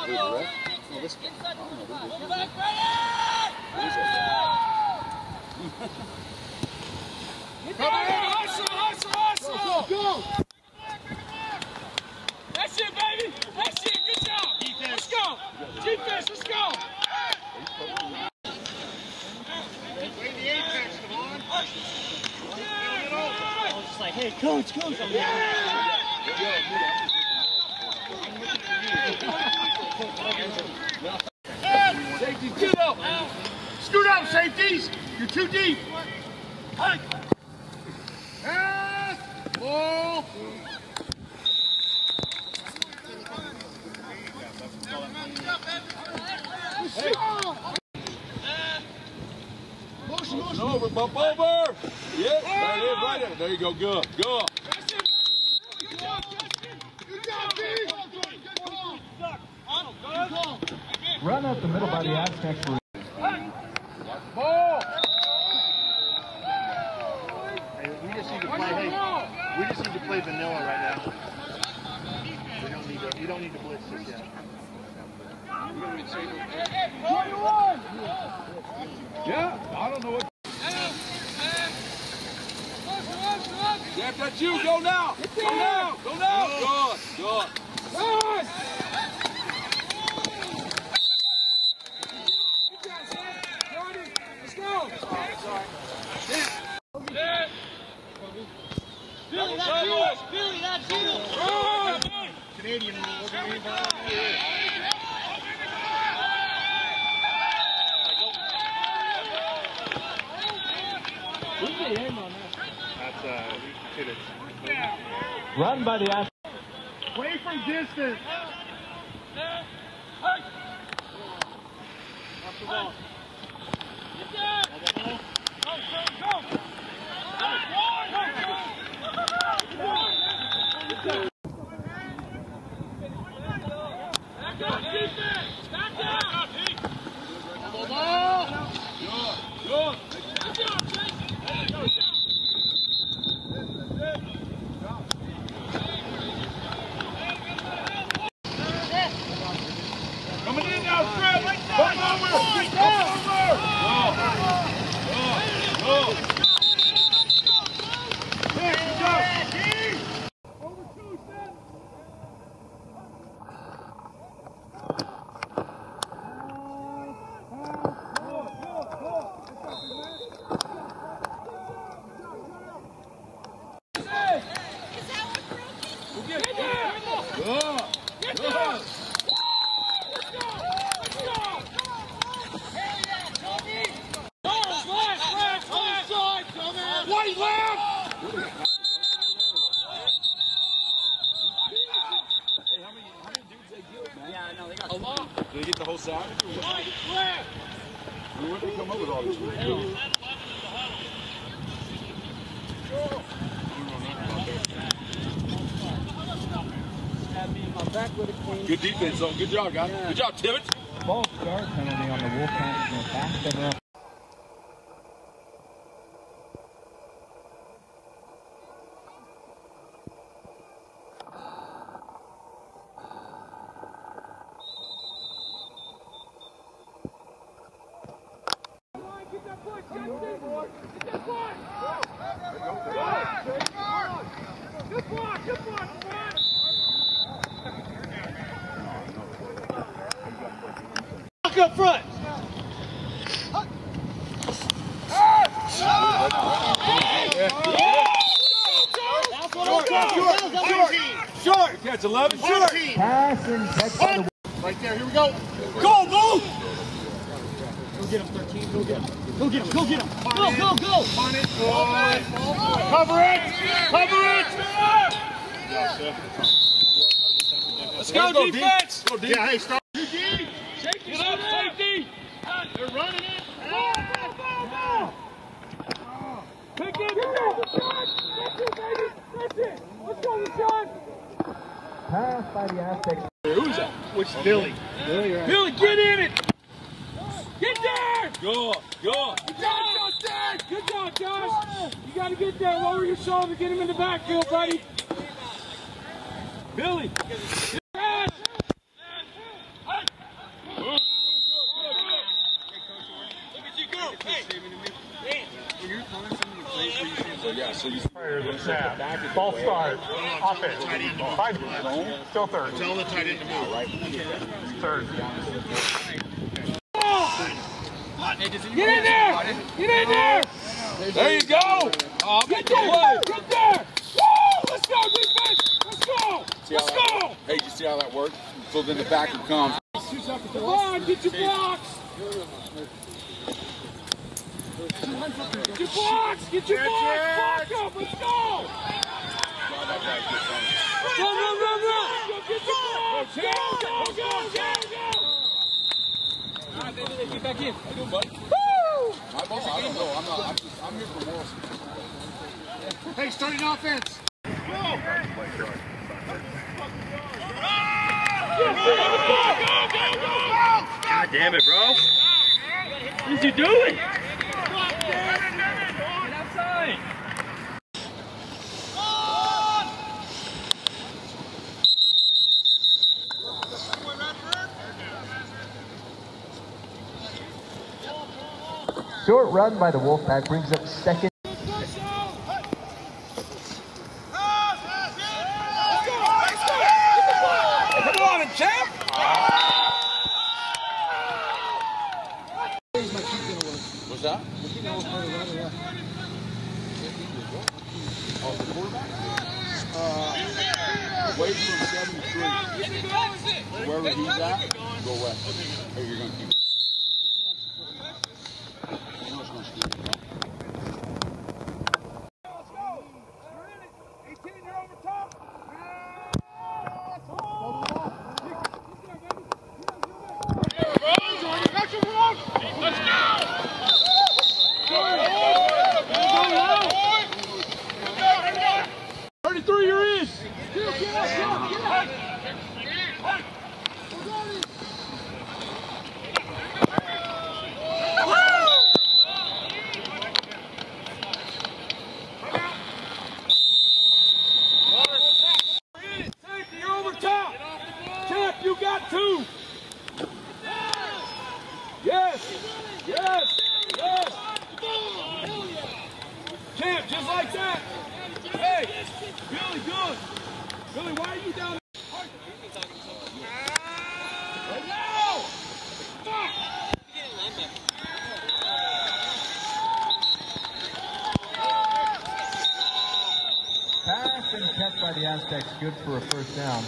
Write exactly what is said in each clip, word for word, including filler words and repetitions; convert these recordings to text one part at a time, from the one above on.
this guy. Hustle, hustle, hustle! Go, go! That's it, baby! That's it! Good job! Defense. Let's go! Defense, let's go! Play the Apex, come on! I was just like, hey, coach, coach! I'm Safety, get up! Scoot up, safeties! You're too deep! Hey! Pass! Ball! Hey! Motion, motion! Over, bump over! Yep, there it is, right there. There you go, good, good. Good job, Justin! Good job, D! Run up the middle by the Aztecs. Ball! Hey, we just need to play, hey, we just need to play vanilla right now. We don't need to, you don't need to blitz this yet. Yeah, I don't know what. Yeah, that's you. Go now. Go now. Go now. Good. Good. Nice! Let's go! Billy, that's yours! Billy, that's yours! Canadian rules. That's uh, Tibbetts. Run by the Aztecs. Play from distance. Off the ball. Get down! Go, go, go! Back up, defense! Back down! Ball! Good. Good. Good job, Jason! Coming in now, Fred. Come over. Come over. Go. Go. Go. Did they get the whole side? Where did they come up with all this? Good defense, though. Good job, guys. Good job, Tibbetts. Ball start penalty on the Wolfpack. Going back them up. Up front. Short. Catch eleven. Short. Pass and catch by the Right there. Here we go. Go, go! Go get him, thirteen. Go get him. Go get him. Go get him. Go, go, go! On it. Cover it. Cover it. Let's go, defense! Go deep. Yeah, hey, start. Safety, get up, safety! They're running it. Go, go, go, go! Pick it, get it, Rashawn! That's it, baby! That's it! Let's go, Rashawn! pass by the Aztecs. Who's that? Which Billy? Billy, right. Billy, get in it! Get there! Go, go. Good job, Justin! Good job, Josh! You gotta get there, lower your shoulder, get him in the backfield, buddy! Billy! Pass! So yeah, so you Ball start. Offense. Five. Still third. Tell the tight end to move. Third. Get in there! Get in there! there you go. Oh, Get there! Get there! Woo! Let's go, defense! Let's go! Let's go! Hey, you see how that works? So then the backer comes. Come on, get your blocks! Get your blocks! Get your blocks! Block up! Let's go! Run, run, run, run! Get your blocks! Go, go, go, go, go! Get back in. Woo! My ball, I don't know. I'm not. I'm just. I'm here for moral support. Hey, starting offense. God damn it, bro. What is he doing? Get outside. Short run by the Wolfpack brings up second. Come on, champ. What's that? Oh, the quarterback? Uh, weight from seventy-three. Wherever he's at, go west. Hey, you're going to keep. You know it's going to scoot. Let's go. You're in it. eighteen, you're over top. Let's go! thirty-three, you're in! You're over top. Champ, you got two. Yes. Yes. Yes. Champ, just like that. Hey, Billy, good. Billy, why are you down there? Right now. Pass and catch by the Aztecs, good for a first down.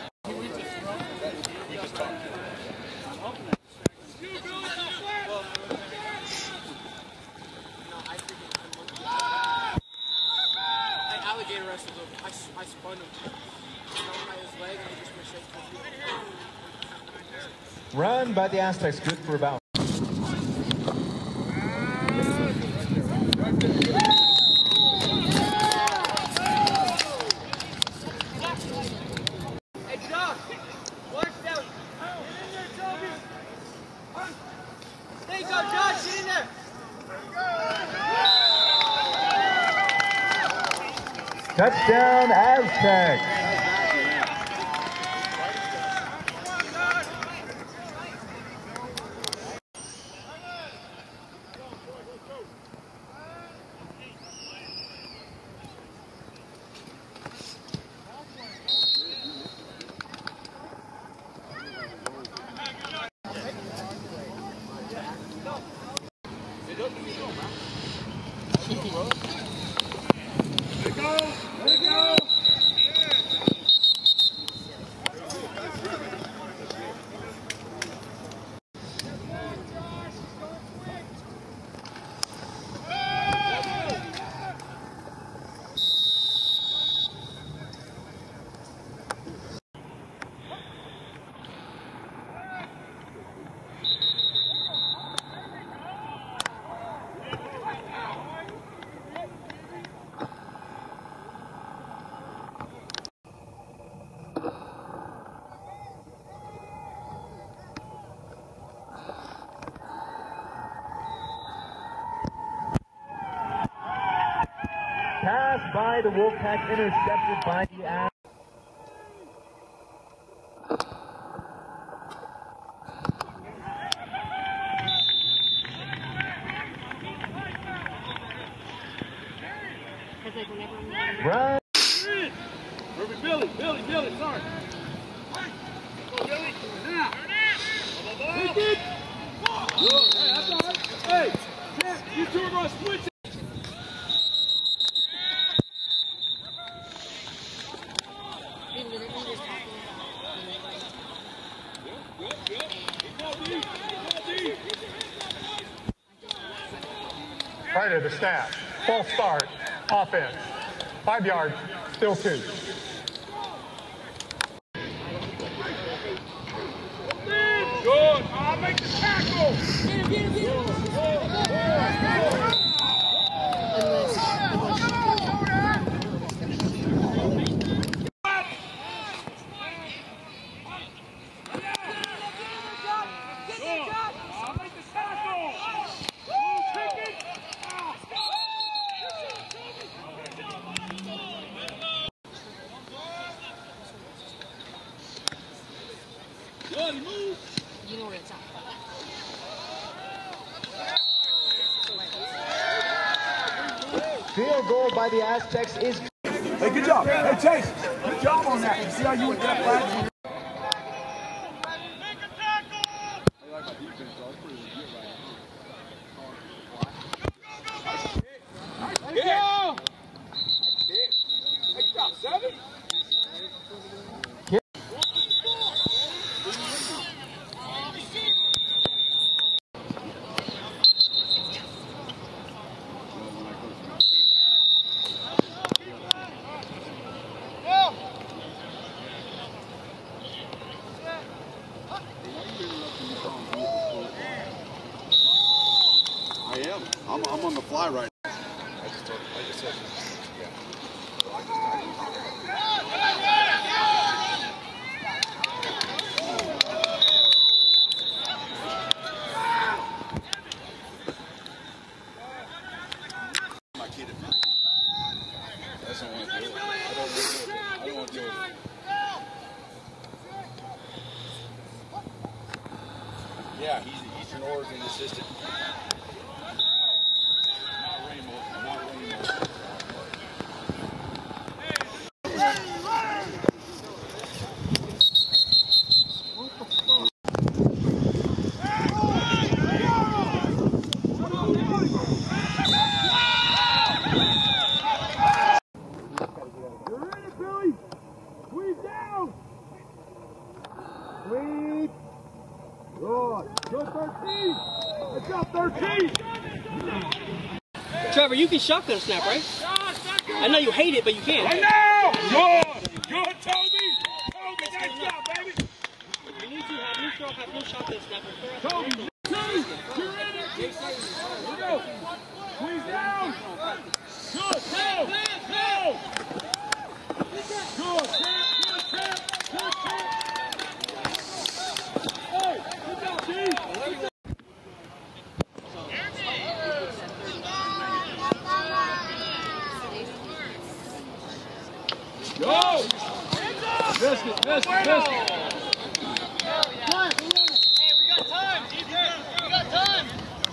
Alligator wrestled him. I, I spun him. I his leg and he just went straight to the Run by the Aztecs, good for about. Hey, Josh! Watch down! There you go, Josh! Get in there! Touchdown, Aztecs! Pass by the Wolfpack, intercepted by the Aztecs. Because like whenever I'm Right. Perfect, Billy, Billy, Billy, sorry. Go, Billy. Now. Take it. Good. Hey, that's all right. Hey, Champ, you two are going to switch it. we literally just talking Right at the snap. False start. Offense. Five yards. Still two. Good. I'll make the tackle. Get him, get him, get him. You know where it's at. Field goal by the Aztecs is. Hey, good job. Hey, Chase, good job on that. You see how you went that flag? Yeah. Good job, seven. I am. I'm, I'm on the fly right now. I just told I just said, yeah. My kid at me. That's not what I do. I don't want to do it. I don't want to do it. Yeah, he's the Eastern Oregon assistant. Not Raymond. Not Raymond. You're in it, Billy. Squeeze down. Squeeze. Good. Good thirteen. Let's go, thirteen. Trevor, you can shotgun snap, right? I know you hate it, but you can. Right now. Good. Good, Toby. Toby, nice job, baby. You need to have neutral, have no shotgun snap. Toby, Toby, you're in it. Here we go. Squeeze down. Good, go. Go. Good, champ. Good, champ. Good, champ. Hey, good job, Steve. Go! Missed it, missed it, missed it. Hey, we got time, defense. We got time.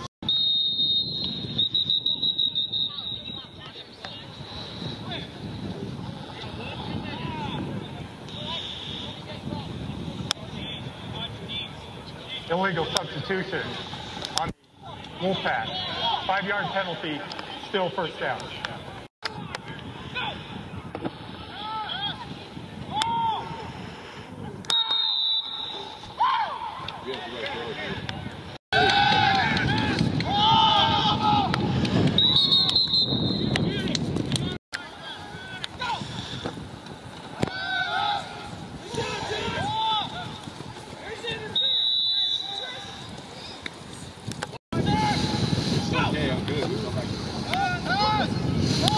Illegal substitution on Wolfpack. Five yard penalty. Still first down. Okay, I'm good.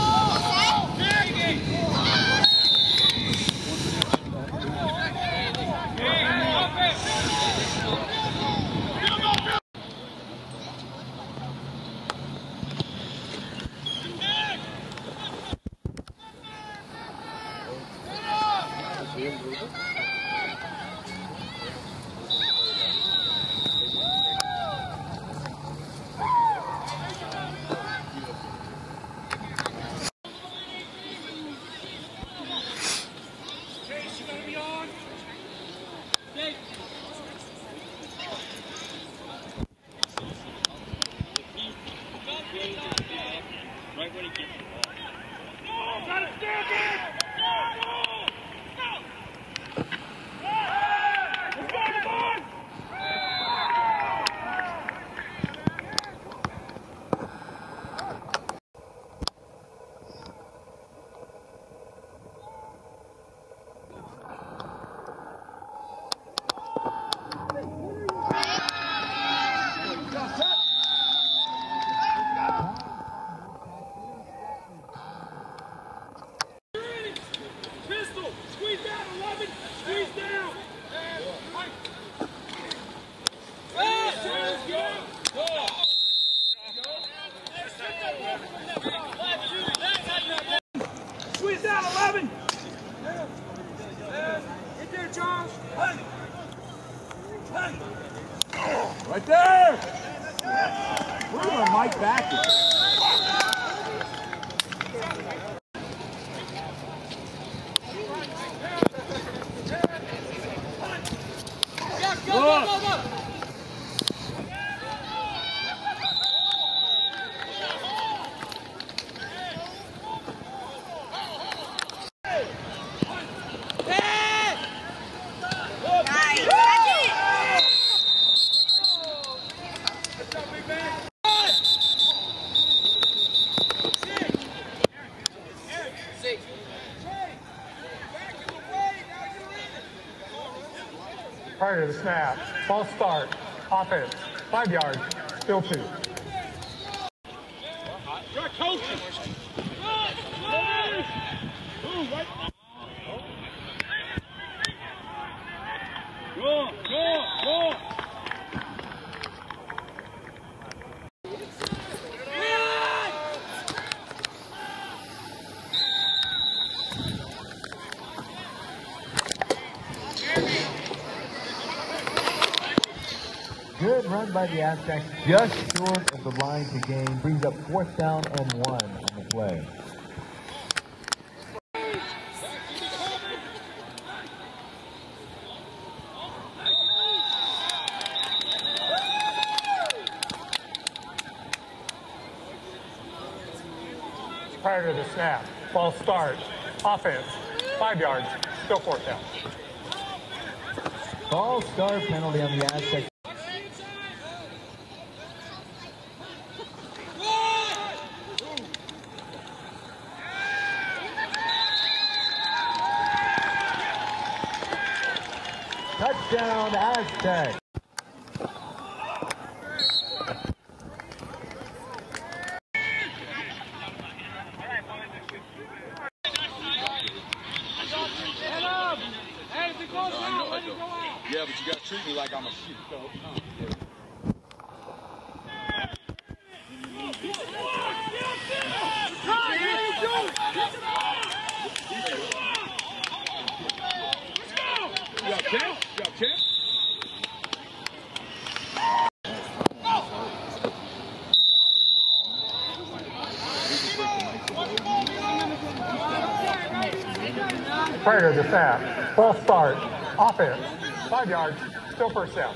Squeeze down, eleven. Get there, Charles. Right there! We're going to Mike back. Go, go, go, go. Prior to the snap, false start, offense, five yards, still two. Go, go, go. Good run by the Aztecs, just short of the line to gain. Brings up fourth down and one on the play. Prior to the snap, false start, offense, five yards, still fourth down. False start penalty on the Aztecs. Touchdown, Aztecs. Yeah, but you got to treat me like I'm a sheep. So, uh, yeah. You got a chance? You got a chance? Prior to the snap, false start, offense, five yards, still first down.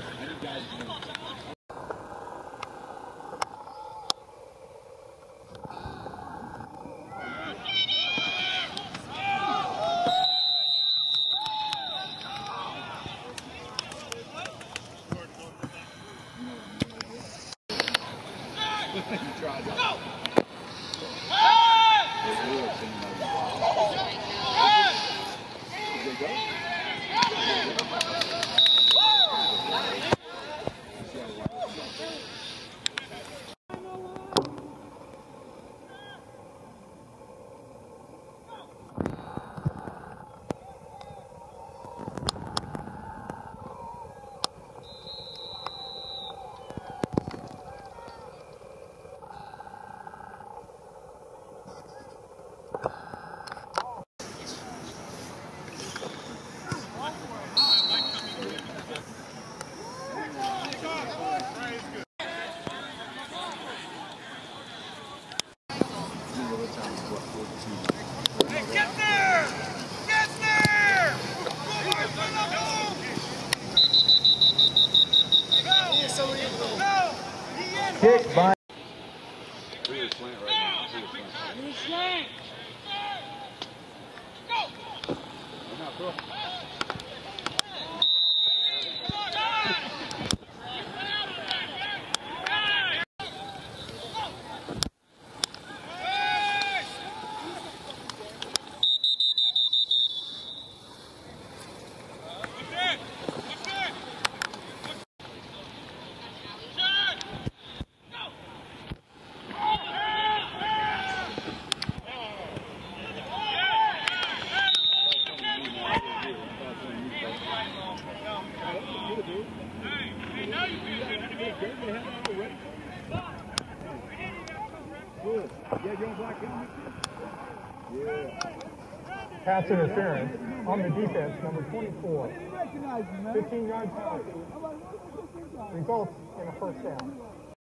Kick by. We're playing right now. Pass interference on the defense, number twenty-four. fifteen yard penalty. Results in a first down.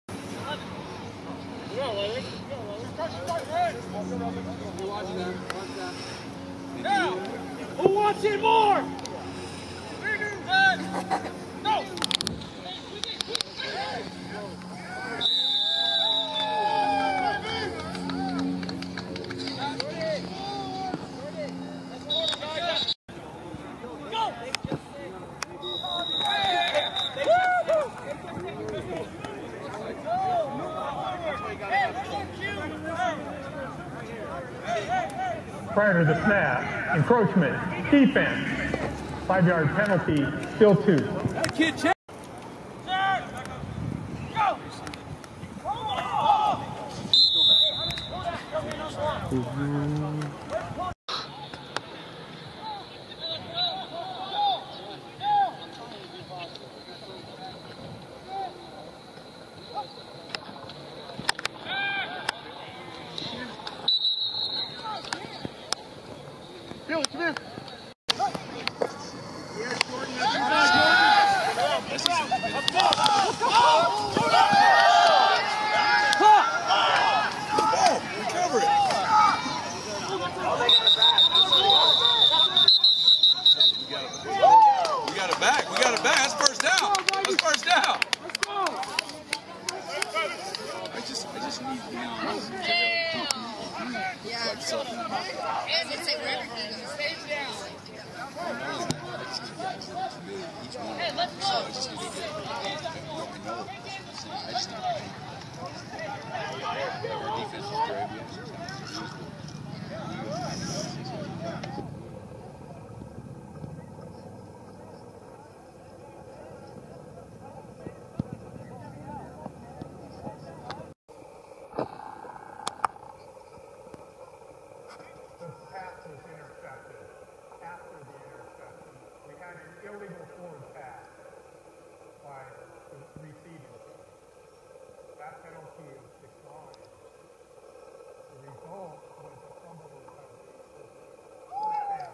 Who wants it more? No! Prior to the snap, encroachment, defense, five yard penalty, still two. Kid, check. Billy, come here. We got it back. We got it back. That's first down. That's first down. I just, I just need to be honest. Like something. And it's a record. Stay down. Hey, let's go. I just need to get I just need to our defense is great. Illegal forward pass by the receiving. That penalty is declined. The result was a fumble recovery.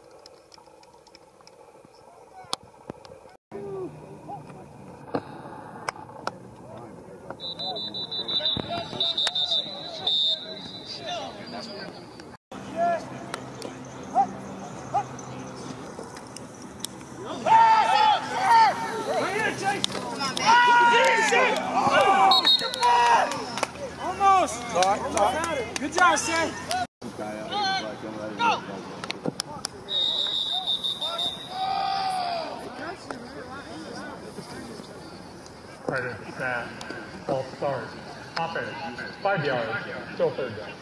Good job, Sam. Go! Right at the snap, false start, offense, five yards, still third down.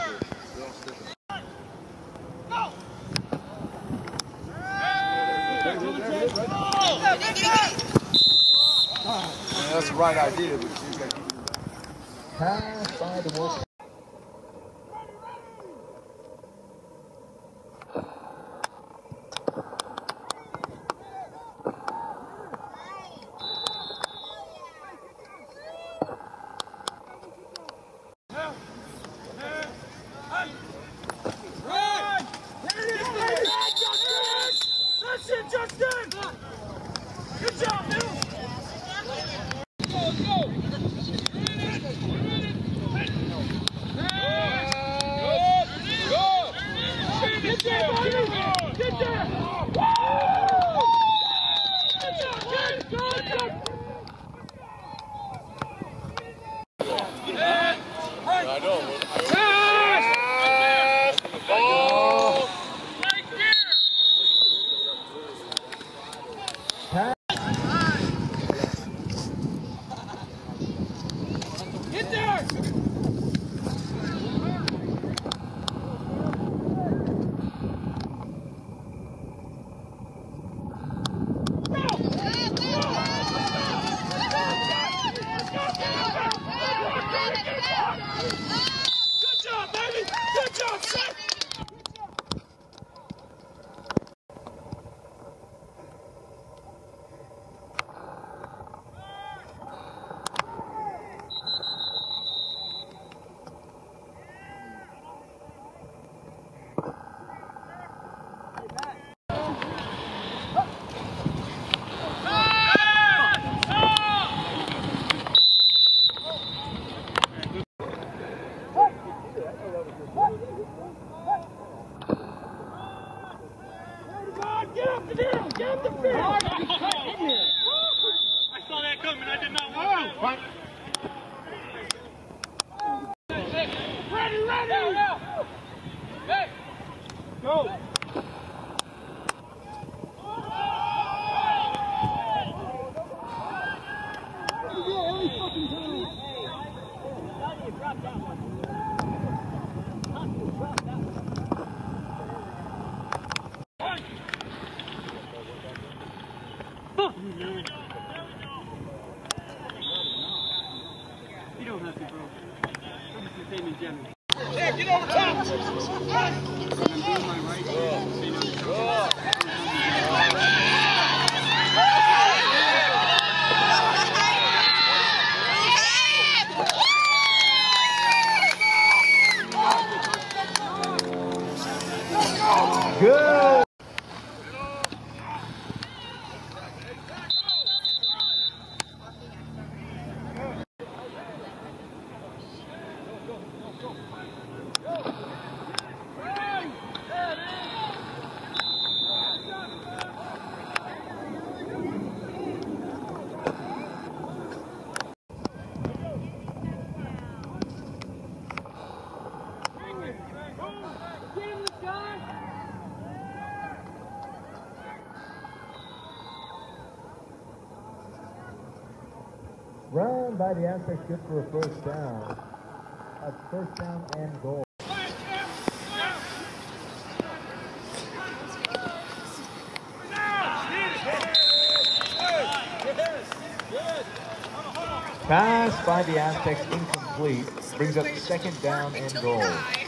Yeah, that's the right idea, but she's got to keep it. Pass by the Wolfpack. That's it, Justin! Good job, Bill! Go, go! on the field. I saw that coming. I did not want Oh. Ready, ready. Hey. Go. You don't have to, bro. I'm just the same in general. Yeah, get over top. I'm doing my right. Good. Run by the Aztecs, good for a first down. A first down and goal. Pass by the Aztecs incomplete. Brings up second down and goal.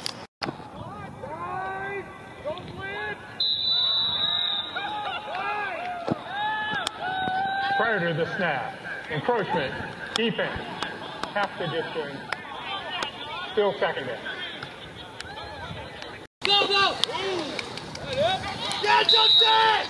Prior to the snap, encroachment, defense, half the distance, still second down. Go, go! Get your set!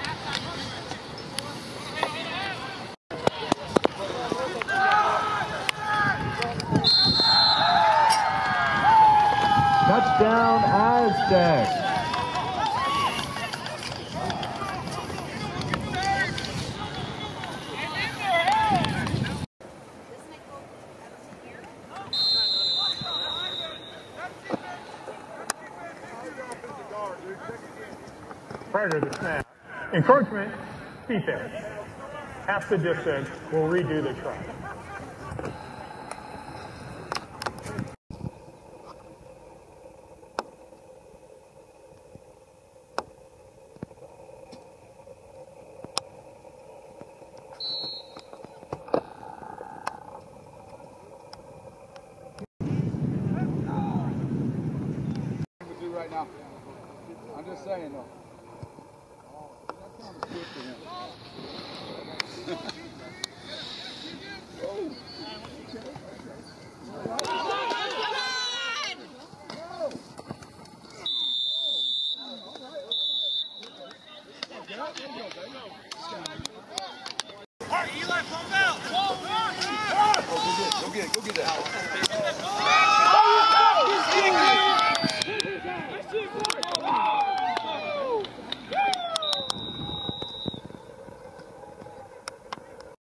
Touchdown Aztecs. Prior to the snap, encroachment, defense, half the distance, we'll redo the try. Right now. I'm just saying though. Eli, pump out! Go get it, go get it, go get that.